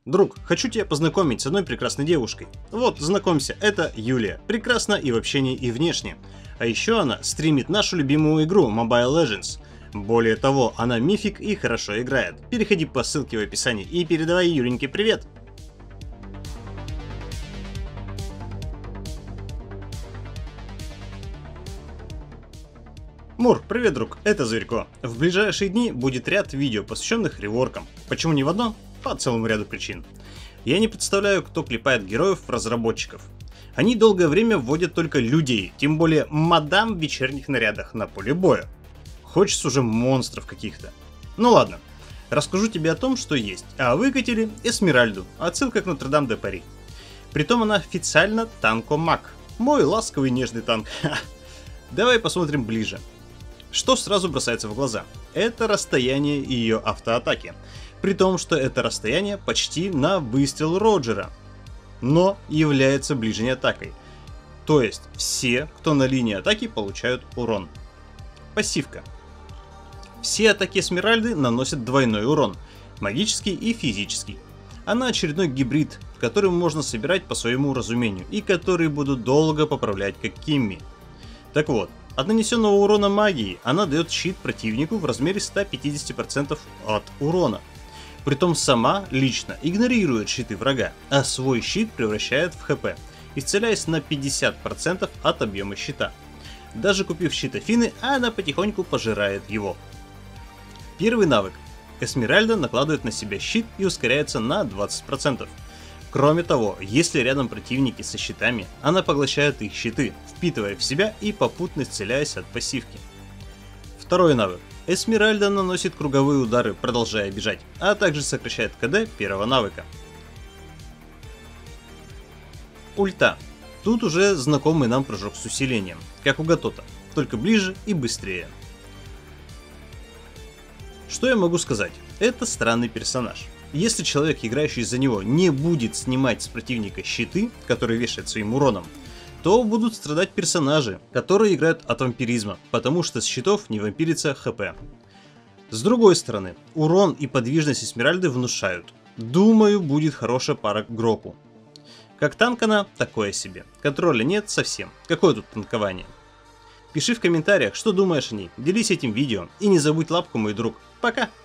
Друг, хочу тебя познакомить с одной прекрасной девушкой. Вот, знакомься, это Юлия. Прекрасна и в общении, и внешне. А еще она стримит нашу любимую игру Mobile Legends. Более того, она мифик и хорошо играет. Переходи по ссылке в описании и передавай Юленьке привет. Мур, привет, друг, это Зверько. В ближайшие дни будет ряд видео, посвященных реворкам. Почему не в одно? По целому ряду причин. Я не представляю, кто клепает героев-разработчиков. Они долгое время вводят только людей, тем более мадам в вечерних нарядах на поле боя. Хочется уже монстров каких-то. Ну ладно, расскажу тебе о том, что есть. А выкатили Эсмеральду, отсылка к Нотр-Дам-де-Пари. Притом она официально танкомаг. Мой ласковый нежный танк. Давай посмотрим ближе. Что сразу бросается в глаза? Это расстояние ее автоатаки. При том, что это расстояние почти на выстрел Роджера. Но является ближней атакой. То есть все, кто на линии атаки, получают урон. Пассивка. Все атаки Эсмеральды наносят двойной урон. Магический и физический. Она очередной гибрид, который можно собирать по своему разумению. И которые будут долго поправлять как Кимми. Так вот. От нанесенного урона магии она дает щит противнику в размере 150% от урона. Притом сама лично игнорирует щиты врага, а свой щит превращает в ХП, исцеляясь на 50% от объема щита. Даже купив щит Афины, она потихоньку пожирает его. Первый навык. Эсмеральда накладывает на себя щит и ускоряется на 20%. Кроме того, если рядом противники со щитами, она поглощает их щиты, впитывая в себя и попутно исцеляясь от пассивки. Второй навык. Эсмеральда наносит круговые удары, продолжая бежать, а также сокращает КД первого навыка. Ульта. Тут уже знакомый нам прыжок с усилением, как у Гатота, только ближе и быстрее. Что я могу сказать? Это странный персонаж. Если человек, играющий за него, не будет снимать с противника щиты, которые вешает своим уроном, то будут страдать персонажи, которые играют от вампиризма, потому что с щитов не вампирится ХП. С другой стороны, урон и подвижность Эсмеральды внушают. Думаю, будет хорошая пара к Гроку. Как танк она, такое себе. Контроля нет совсем. Какое тут танкование? Пиши в комментариях, что думаешь о ней, делись этим видео и не забудь лапку, мой друг. Пока!